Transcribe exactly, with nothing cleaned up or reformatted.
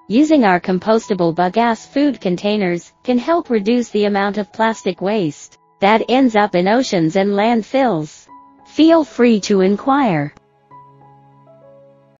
Using our compostable bagasse food containers can help reduce the amount of plastic waste that ends up in oceans and landfills. Feel free to inquire.